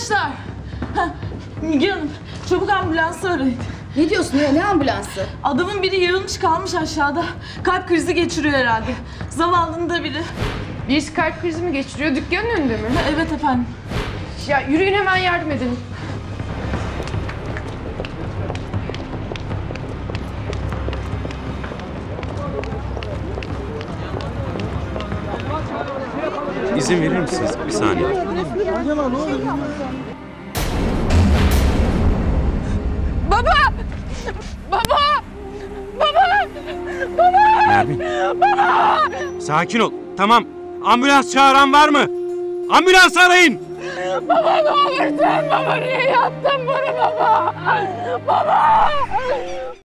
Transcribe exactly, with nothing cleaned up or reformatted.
Arkadaşlar. Heh, Müge Hanım, çabuk ambulansı arayın. Ne diyorsun ya? Ne ambulansı? Adamın biri yarılmış kalmış aşağıda. Kalp krizi geçiriyor herhalde. Zavallının da biri. Birisi kalp krizi mi geçiriyor? Dükkanın önünde mi? Ha, evet efendim. Ya yürüyün, hemen yardım edin. İzin verir misiniz? Bir saniye. Baba! Baba! Baba! Baba! Nermin. Baba! Sakin ol. Tamam. Ambulans çağıran var mı? Ambulans arayın. Baba ne olursun! Baba niye yaptın bunu baba? Baba!